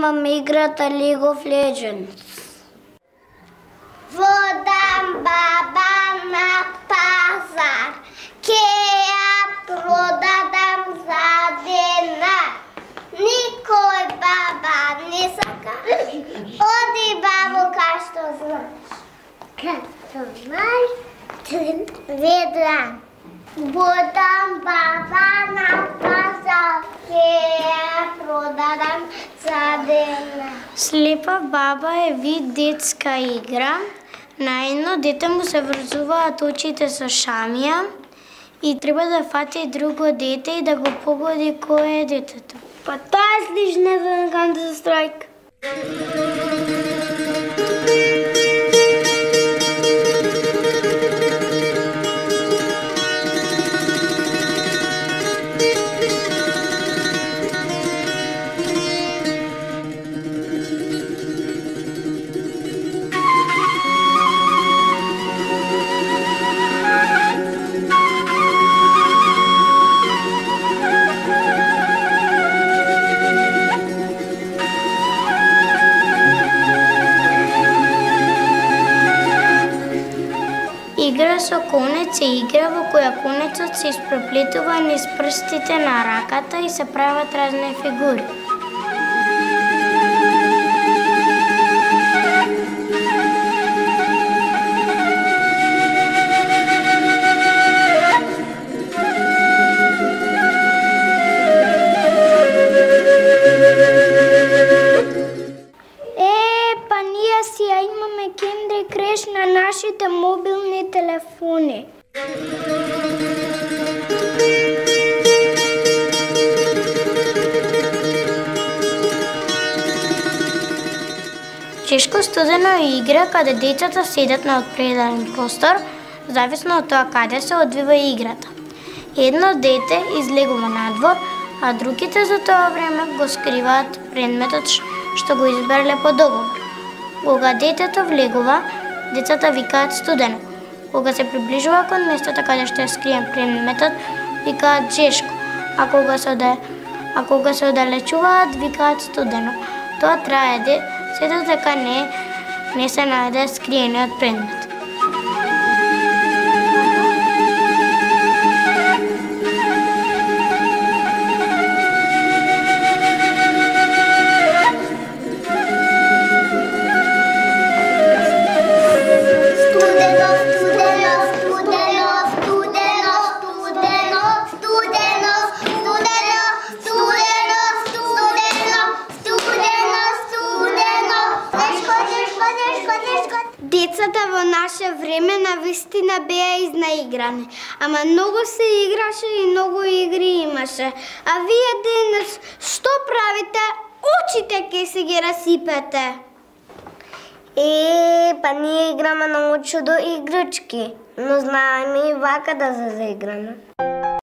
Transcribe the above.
имам играта League of Legends. Водам баба на пазар, ке ја продадам за денар. Никој баба не сака, оди бабу кај што знаеш. Като знаеш, ведам. Водам баба на пазар, ке ја продадам за денар. Слепа баба е вид детска игра. На едно дете му се врзуваат очите со шамија и треба да фати друго дете и да го погоди кој е детето. Па тоа е слично на Counter Strike. Игра со конец е игра во која конецот се испреплетува низ прстите на раката и се прават разни фигури. Па ние си ја имаме Candy Crush на нашите мобилни телефони. Чешко студено е игра каде децата седат на одпределен простор, зависно од тоа каде се одвива играта. Едно дете излегува надвор, а другите за тоа време го скриваат предметот што го избрале по договор. Кога детето влегува, децата викаат студено. Кога се приближува кон местото каде што е скриен предметот, викаат жешко, а кога се оддалечуваат, викаат студено. Тоа трае сето дека не се најде скриениот предмет. Децата во наше време навистина беа изнаиграни, ама многу се играше и многу игри имаше. А вие денес што правите? Очите ке си ги расипете. Па ние играме многу чудо играчки, но знаеме и вака да се заиграме.